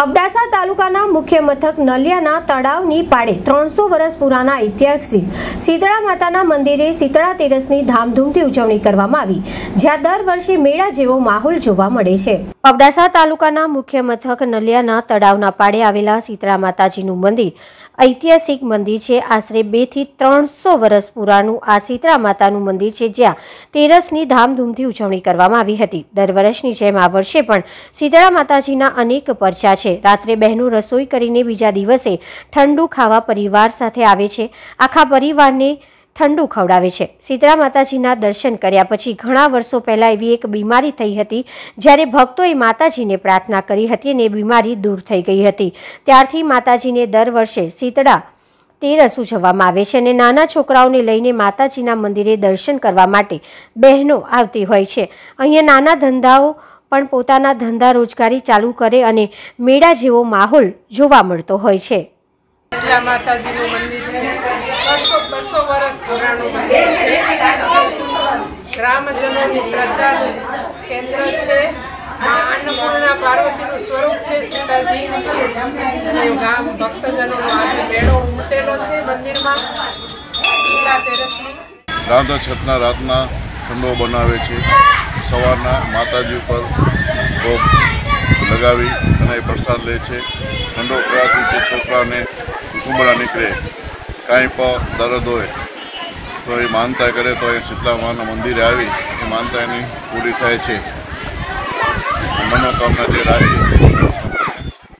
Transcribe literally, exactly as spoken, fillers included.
અબડાસા તાલુકાના મુખ્ય મથક નલિયાના તળાવની પાડે ત્રણસો વર્ષ પુરાના ઐતિહાસિક શીતળા માતાના મંદિરે શીતળા તેરસની ધામધૂમથી ઉજવણી કરવામાં આવી, જ્યાં દર વર્ષે મેળા જેવો માહોલ જોવા મળે છે। અબડાસા તાલુકાના મુખ્ય મથક નલિયાના તળાવના પાડે આવેલા શીતળા માતાજીનું મંદિર ઐતિહાસિક મંદિર છે। આશરે બે થી ત્રણસો વર્ષ પુરાનું આ શીતળા માતાનું મંદિર છે, જ્યાં તેરસની ધામધૂમથી ઉજવણી કરવામાં આવી હતી। દર વર્ષની જેમ આ વર્ષે પણ શીતળા માતાજીના અનેક પરચા છે। રાત્રે બહેનો રસોઈ કરીને બીજા દિવસે ઠંડુ ખાવા પરિવાર સાથે આવે છે, આખા પરિવારને ઠંડુ ખવડાવે છે। શીતળા માતાજીના દર્શન કર્યા પછી ઘણા વર્ષો પહેલા એવી એક બીમારી થઈ હતી, જ્યારે ભક્તોએ માતાજીને પ્રાર્થના કરી હતી અને બીમારી દૂર થઈ ગઈ હતી। ત્યારથી માતાજીને દર વર્ષે શીતળા તેરસ ઉજવવામાં આવે છે અને નાના છોકરાઓને લઈને માતાજીના મંદિરે દર્શન કરવા માટે બહેનો આવતી હોય છે। અહીંયા નાના ધંધાઓ પણ પોતાના ધંધા રોજગારી ચાલુ કરે અને મેળા જેવો માહોલ જોવા મળતો હોય છે। શીતળા માતાજીનું મંદિર છે, બસો બસો વર્ષ પુરાણું મંદિર છે, ગ્રામજનોની શ્રદ્ધાનું કેન્દ્ર છે। મા અન્નપૂર્ણા પાર્વતીનું સ્વરૂપ છે સીતાજી, અને ગામ ભક્તજનોનો આજે મેળો ઉમટેલો છે મંદિરમાં શીતળા તેરસની। રાંધા છતના રાતના ઠંડો બનાવે છે, સવારના માતાજી ઉપર ભોગ લગાવી અને પ્રસાદ લે છે। ઠંડો પીવાથી જે છોકરાને કુંબળા નીકળે, કાંઈ પણ દર્દ હોય તો એ માનતા કરે તો એ શીતળા માના મંદિરે આવી એ માનતા એની પૂરી થાય છે, મનોકામના જે રાખી